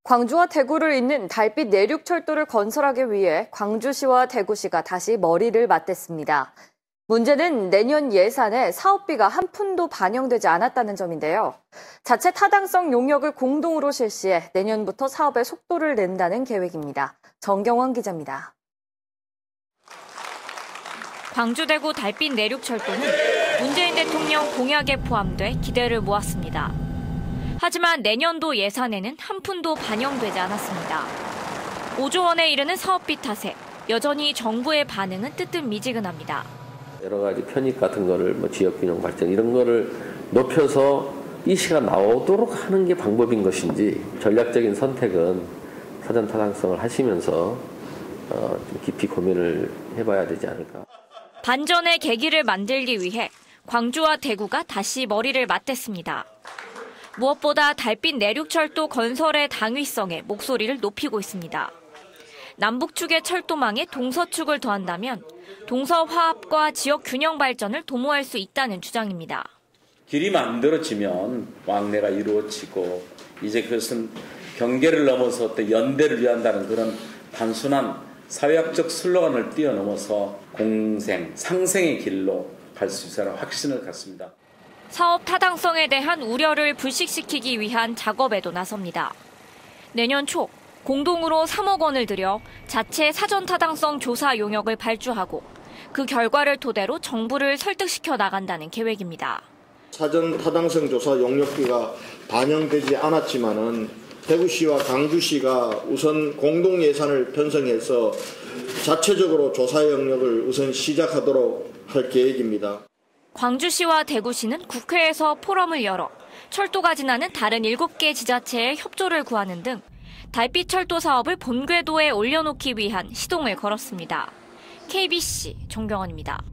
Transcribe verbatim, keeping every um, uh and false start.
광주와 대구를 잇는 달빛 내륙철도를 건설하기 위해 광주시와 대구시가 다시 머리를 맞댔습니다. 문제는 내년 예산에 사업비가 한 푼도 반영되지 않았다는 점인데요. 자체 타당성 용역을 공동으로 실시해 내년부터 사업에 속도를 낸다는 계획입니다. 정경원 기자입니다. 광주 대구 달빛 내륙철도는 문재인 대통령 공약에 포함돼 기대를 모았습니다. 하지만 내년도 예산에는 한 푼도 반영되지 않았습니다. 오조 원에 이르는 사업비 탓에 여전히 정부의 반응은 뜨뜻미지근합니다. 여러 가지 편익 같은 거를 뭐 지역균형 발전 이런 거를 높여서 이시가 나오도록 하는 게 방법인 것인지 전략적인 선택은 사전 타당성을 하시면서 어, 좀 깊이 고민을 해봐야 되지 않을까. 반전의 계기를 만들기 위해 광주와 대구가 다시 머리를 맞댔습니다. 무엇보다 달빛 내륙철도 건설의 당위성에 목소리를 높이고 있습니다. 남북 축의 철도망에 동서축을 더한다면 동서 화합과 지역 균형 발전을 도모할 수 있다는 주장입니다. 길이 만들어지면 왕래가 이루어지고 이제 그것은 경계를 넘어서 또 연대를 위한다는 그런 단순한 사회학적 슬로건을 뛰어넘어서 공생, 상생의 길로 갈 수 있다는 확신을 갖습니다. 사업 타당성에 대한 우려를 불식시키기 위한 작업에도 나섭니다. 내년 초 공동으로 삼억 원을 들여 자체 사전 타당성 조사 용역을 발주하고 그 결과를 토대로 정부를 설득시켜 나간다는 계획입니다. 사전 타당성 조사 용역비가 반영되지 않았지만은 대구시와 광주시가 우선 공동 예산을 편성해서 자체적으로 조사 영역을 우선 시작하도록 할 계획입니다. 광주시와 대구시는 국회에서 포럼을 열어 철도가 지나는 다른 일곱 개 지자체의 협조를 구하는 등 달빛 철도 사업을 본궤도에 올려놓기 위한 시동을 걸었습니다. 케이비씨 정경원입니다.